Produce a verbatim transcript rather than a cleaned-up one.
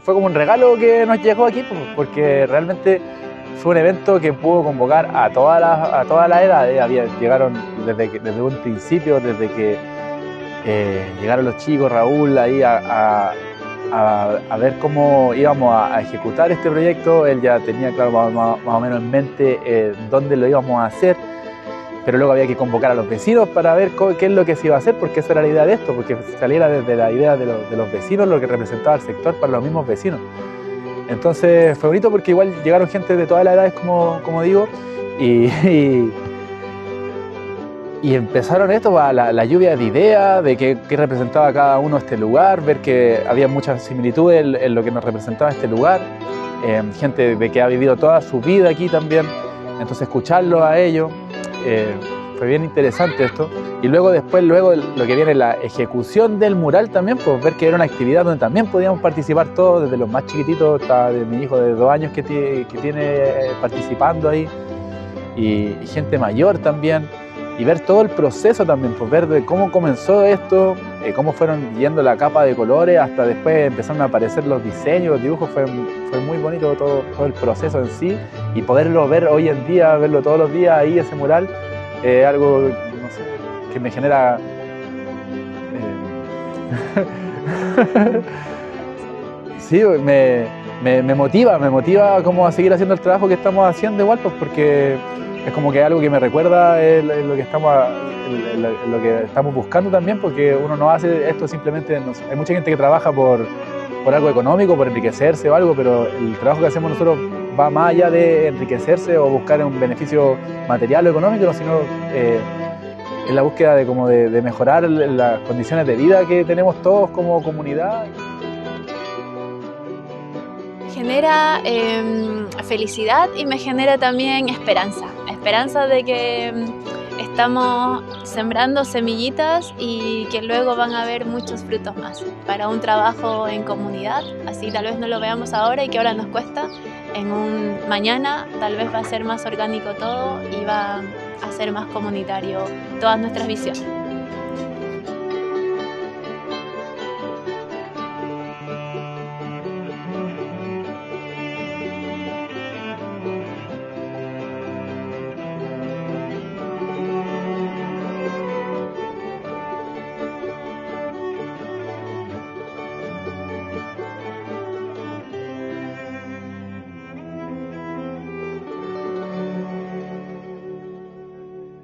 fue como un regalo que nos llegó aquí, pues, porque realmente fue un evento que pudo convocar a todas las, a todas las edades. Había, llegaron desde, que, desde un principio, desde que eh, llegaron los chicos, Raúl, ahí a, a, a, a ver cómo íbamos a, a ejecutar este proyecto. Él ya tenía claro más, más, más o menos en mente eh, dónde lo íbamos a hacer, pero luego había que convocar a los vecinos para ver qué es lo que se iba a hacer, porque esa era la idea de esto, porque saliera desde la idea de los, de los vecinos, lo que representaba el sector para los mismos vecinos. Entonces fue bonito porque igual llegaron gente de todas las edades, como, como digo, y, y, y empezaron esto, la, la lluvia de ideas, de qué, qué representaba cada uno este lugar, ver que había muchas similitudes en, en lo que nos representaba este lugar, eh, gente de que ha vivido toda su vida aquí también, entonces escucharlo a ellos. Eh, fue bien interesante esto. Y luego después, luego lo que viene, la ejecución del mural también, pues ver que era una actividad donde también podíamos participar todos, desde los más chiquititos hasta de mi hijo de dos años que, que tiene eh, participando ahí, y, y gente mayor también, y ver todo el proceso también, pues ver de cómo comenzó esto, eh, cómo fueron yendo la capa de colores, hasta después empezaron a aparecer los diseños, los dibujos. Fue, fue muy bonito todo, todo el proceso en sí, y poderlo ver hoy en día, verlo todos los días ahí, ese mural, eh, algo, no sé, que me genera eh, sí, me, me, me motiva, me motiva como a seguir haciendo el trabajo que estamos haciendo igual, pues porque es como que algo que me recuerda el, el, lo que estamos, el, el, lo que estamos buscando también, porque uno no hace esto simplemente, no sé, hay mucha gente que trabaja por, por algo económico, por enriquecerse o algo, pero el trabajo que hacemos nosotros va más allá de enriquecerse o buscar un beneficio material o económico, sino eh, es la búsqueda de, como de, de mejorar las condiciones de vida que tenemos todos como comunidad. Genera eh, felicidad y me genera también esperanza, esperanza de que estamos sembrando semillitas y que luego van a haber muchos frutos más para un trabajo en comunidad. Así tal vez no lo veamos ahora y que ahora nos cuesta, en un mañana tal vez va a ser más orgánico todo y va a ser más comunitario todas nuestras visiones.